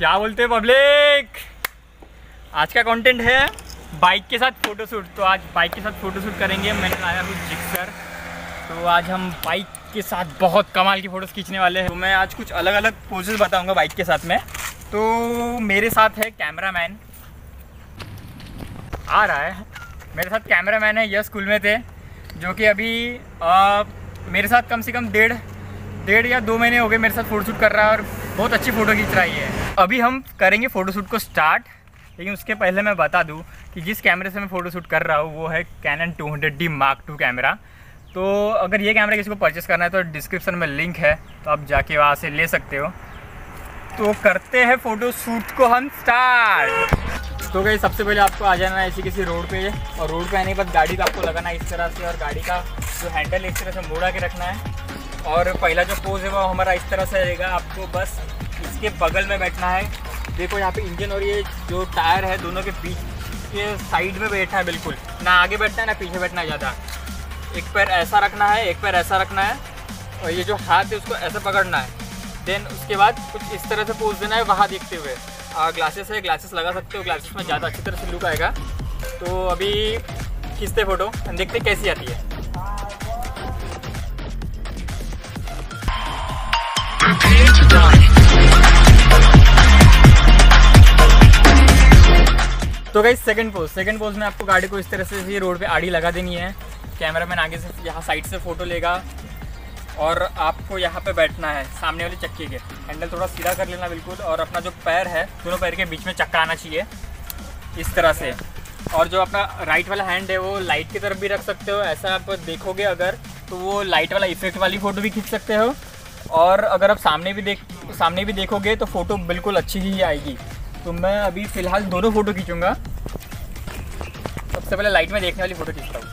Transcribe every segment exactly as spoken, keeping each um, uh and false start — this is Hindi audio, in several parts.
क्या बोलते हैं पब्लिक। आज का कंटेंट है बाइक के साथ फ़ोटोशूट। तो आज बाइक के साथ फ़ोटोशूट करेंगे। मैंने लाया हूँ जिक्सर। तो आज हम बाइक के साथ बहुत कमाल की फ़ोटोज़ खींचने वाले हैं। तो मैं आज कुछ अलग अलग पोजेस बताऊँगा बाइक के साथ में। तो मेरे साथ है कैमरामैन आ रहा है। मेरे साथ कैमरामैन है, यह स्कूल में थे, जो कि अभी आ, मेरे साथ कम से कम डेढ़ डेढ़ या दो महीने हो गए मेरे साथ फ़ोटोशूट कर रहा है और बहुत अच्छी फ़ोटो खींच रही है। अभी हम करेंगे फ़ोटोशूट को स्टार्ट, लेकिन उसके पहले मैं बता दूं कि जिस कैमरे से मैं फ़ोटोशूट कर रहा हूँ वो है Canon two hundred D mark two camera. तो अगर ये कैमरा किसी को परचेस करना है तो डिस्क्रिप्शन में लिंक है, तो आप जाके वहाँ से ले सकते हो। तो करते हैं फ़ोटोशूट को हम स्टार्ट। तो गई सबसे पहले आपको आ जाना है ऐसी किसी रोड पे, और रोड पे आने के बाद गाड़ी को आपको लगाना है इस तरह से, और गाड़ी का जो हैंडल इस तरह से मोड़ा के रखना है। और पहला जो पोज है वो हमारा इस तरह से रहेगा। आपको बस इसके बगल में बैठना है। देखो यहाँ पे इंजन और ये जो टायर है दोनों के बीच के साइड में बैठना है, बिल्कुल ना आगे बैठना है ना पीछे बैठना है ज़्यादा। एक पैर ऐसा रखना है, एक पैर ऐसा रखना है, और ये जो हाथ है उसको ऐसा पकड़ना है। देन उसके बाद कुछ इस तरह से पोज देना है वहाँ देखते हुए। ग्लासेस है, ग्लासेस लगा सकते हो, ग्लासेस में ज़्यादा अच्छी तरह से लुक आएगा। तो अभी खींचते फ़ोटो, देखते कैसी आती है। तो guys second pose second pose में आपको गाड़ी को इस तरह से रोड पे आड़ी लगा देनी है। कैमरामैन आगे से यहाँ साइड से फ़ोटो लेगा और आपको यहाँ पे बैठना है सामने वाले चक्के के। हैंडल थोड़ा सीधा कर लेना बिल्कुल, और अपना जो पैर है दोनों पैर के बीच में चक्का आना चाहिए इस तरह से। और जो अपना राइट वाला हैंड है वो लाइट की तरफ भी रख सकते हो। ऐसा आप देखोगे अगर तो वो लाइट वाला इफेक्ट वाली फ़ोटो भी खींच सकते हो। और अगर आप सामने भी देख सामने भी देखोगे तो फ़ोटो बिल्कुल अच्छी ही आएगी। तो मैं अभी फ़िलहाल दोनों फ़ोटो खींचूँगा। सबसे पहले लाइट में देखने वाली फ़ोटो खींचता हूँ।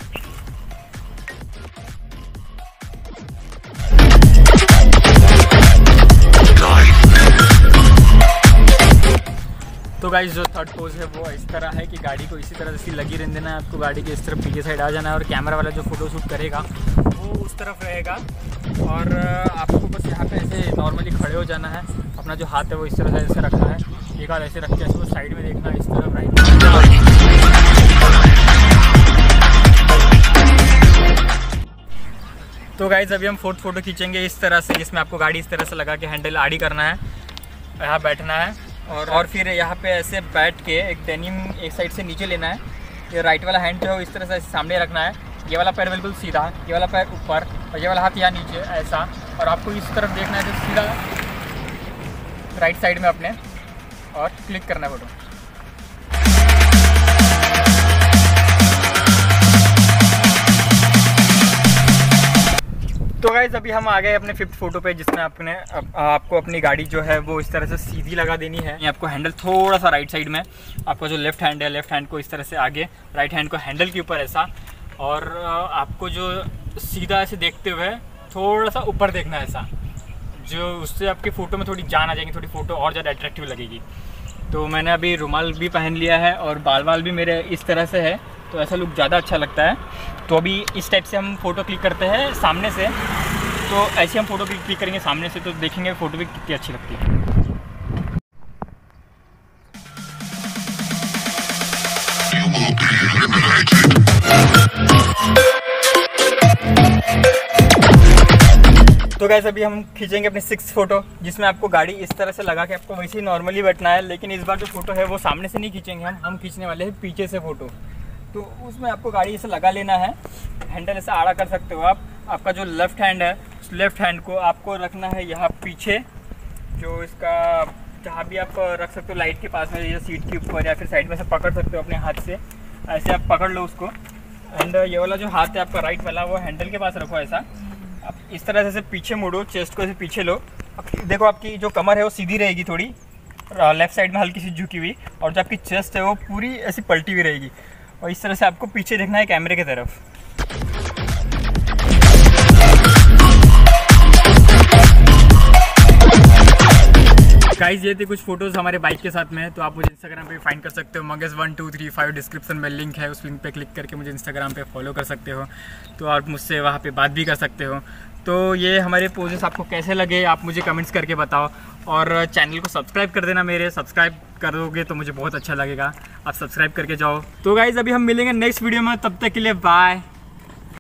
तो गाइस जो थर्ड पोज है वो इस तरह है कि गाड़ी को इसी तरह से लगी रहने देना है। आपको गाड़ी के इस तरफ पीछे साइड आ जाना है, और कैमरा वाला जो फ़ोटो शूट करेगा वो उस तरफ रहेगा। और आपको बस यहाँ पे ऐसे नॉर्मली खड़े हो जाना है। अपना जो हाथ है वो इस तरह से ऐसे रखना है, एक हाथ ऐसे रख के ऐसे साइड में देखना है इस तरफ राइट। तो गाइस अभी हम फोर्थ फोटो खींचेंगे इस तरह से, जिसमें आपको गाड़ी इस तरह से लगा के हैंडल आड़ी करना है, यहाँ बैठना है, और और फिर यहाँ पे ऐसे बैठ के एक डेनिम एक साइड से नीचे लेना है। ये राइट वाला हैंड जो है इस तरह से सामने रखना है। ये वाला पैर बिल्कुल सीधा, ये वाला पैर ऊपर, और ये वाला हाथ यहाँ नीचे ऐसा। और आपको इस तरफ देखना है जो सीधा राइट साइड में अपने, और क्लिक करना है फोटो। तो गाइस अभी हम आ गए अपने फिफ्थ फोटो पे, जिसमें आपने आप, आपको अपनी गाड़ी जो है वो इस तरह से सीधी लगा देनी है। ये आपको हैंडल थोड़ा सा राइट साइड में, आपका जो लेफ्ट हैंड है लेफ्ट हैंड को इस तरह से आगे, राइट हैंड को हैंडल के ऊपर ऐसा, और आपको जो सीधा ऐसे देखते हुए थोड़ा सा ऊपर देखना है ऐसा, जो उससे आपकी फ़ोटो में थोड़ी जान आ जाएगी, थोड़ी फ़ोटो और ज़्यादा अट्रैक्टिव लगेगी। तो मैंने अभी रुमाल भी पहन लिया है और बाल बाल भी मेरे इस तरह से है, तो ऐसा लुक ज़्यादा अच्छा लगता है। तो अभी इस टाइप से हम फ़ोटो क्लिक करते हैं सामने से। तो ऐसे हम फ़ोटो क्लिक करेंगे सामने से, तो देखेंगे फ़ोटो भी कितनी अच्छी लगती है। तो गाइस अभी हम खींचेंगे अपनी सिक्स फोटो, जिसमें आपको गाड़ी इस तरह से लगा के आपको वैसे ही नॉर्मली बैठना है। लेकिन इस बार जो फोटो है वो सामने से नहीं खींचेंगे हम हम खींचने वाले हैं पीछे से फ़ोटो। तो उसमें आपको गाड़ी ऐसे लगा लेना है, हैंडल ऐसा आड़ा कर सकते हो आप। आपका जो लेफ़्ट हैंड है उस लेफ़्ट हैंड को आपको रखना है यहाँ पीछे, जो इसका जहाँ भी आप रख सकते हो लाइट के पास में, या सीट के ऊपर, या फिर साइड में से पकड़ सकते हो अपने हाथ से। ऐसे आप पकड़ लो उसको, एंड ये वाला जो हाथ है आपका राइट वाला वो हैंडल के पास रखो ऐसा। आप इस तरह से पीछे मुड़ो, चेस्ट को ऐसे पीछे लो। देखो आपकी जो कमर है वो सीधी रहेगी थोड़ी, लेफ़्ट साइड में हल्की सी झुकी हुई, और जो आपकी चेस्ट है वो पूरी ऐसी पलटी हुई रहेगी। और इस तरह से आपको पीछे देखना है कैमरे की तरफ। गाइस ये थे कुछ फोटोज़ हमारे बाइक के साथ में। तो आप मुझे इंस्टाग्राम पे फाइंड कर सकते हो, Mangesh one two three five. Description में लिंक है, उस लिंक पे क्लिक करके मुझे इंस्टाग्राम पे फॉलो कर सकते हो। तो आप मुझसे वहाँ पे बात भी कर सकते हो। तो ये हमारे पोजेस आपको कैसे लगे आप मुझे कमेंट्स करके बताओ, और चैनल को सब्सक्राइब कर देना मेरे, सब्सक्राइब करोगे तो मुझे बहुत अच्छा लगेगा, आप सब्सक्राइब करके जाओ। तो गाइज़ अभी हम मिलेंगे नेक्स्ट वीडियो में, तब तक के लिए बाय।